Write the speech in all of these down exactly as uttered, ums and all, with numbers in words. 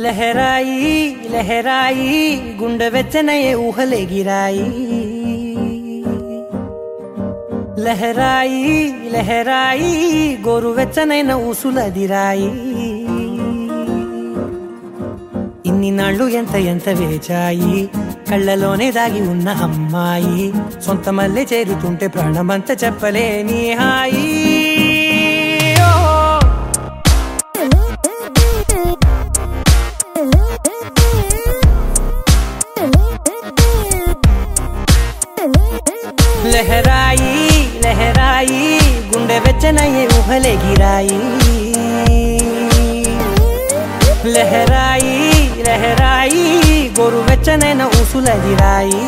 లహరాయి లహరాయి గుండె వెచ్చనయే ఊహలే గిరాయి లహరాయి లహరాయి గోరు వెచ్చనైన ఊసులదిరాయి ఇన్ని నాళ్ళు ఎంత ఎంత వేచాయి కళ్ళలోనే దాగి ఉన్న అమ్మాయి సొంత మల్లె చేరుతుంటే ప్రాణమంత చెప్పలేని హాయి లహరాయి లహరాయి గుండె వెచ్చనయే ఊహలే గిరాయి లహరాయి లహరాయి గోరు వెచ్చనైన ఊసులదిరాయి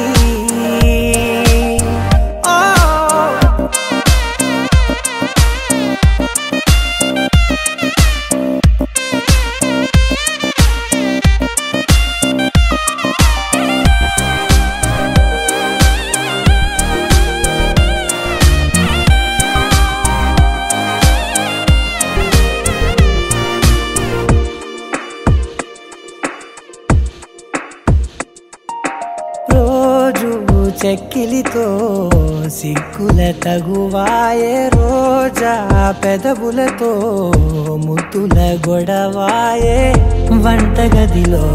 చెక్కిలితో సిగ్గుల తగువాయే రోజా పెదవులతో ముద్దుల గొడవాయే వంటగదిలో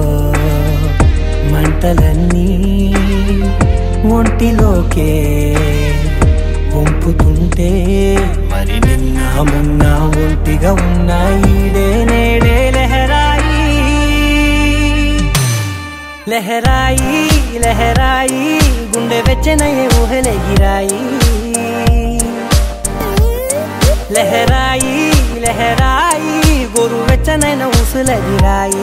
మంటలన్నీ ఒంటిలోకే వంపుతుంటే మరి నిన్న మొన్న ఒంటిగా ఉన్న ఈడే నేడే లహరాయి లహరాయి లహరాయి గుండె వెచ్చనయే ఊహలే గిరాయి లహరాయి లహరాయి గోరు వెచ్చనైన ఊసులదిరాయి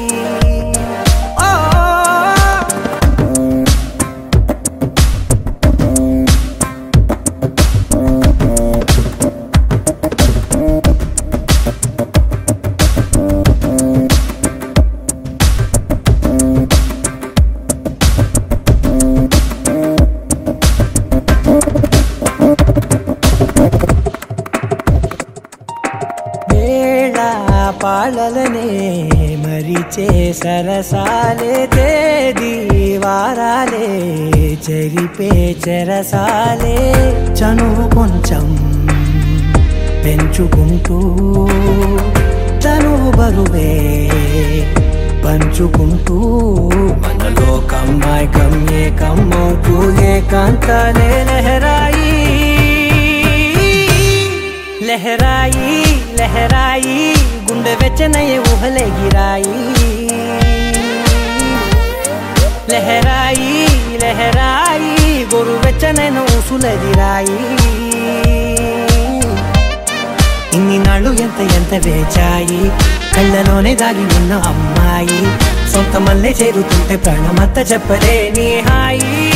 పాలలనే మరిచే సరసాలే తేదీ వారాలే చెరిపే చెరసాలే చనువు కొంచెం పెంచుకుంటూ చనువు బరువే పంచుకుంటూ మనలో కమ్మాయి కమ్మే కమ్మవుతూ ఏకాంతాలే లహరాయి లహరాయి లహరాయి గుండె వెచ్చనయే ఊహలే గిరాయి లహరాయి లహరాయి గోరు వెచ్చనైన ఊసులదిరాయి ఇన్ని నాళ్ళు ఎంత ఎంత వేచాయి కళ్ళలోనే దాగి ఉన్న అమ్మాయి సొంత మల్లె చేరుతుంటే ప్రాణమంతా చెప్పలేని హాయి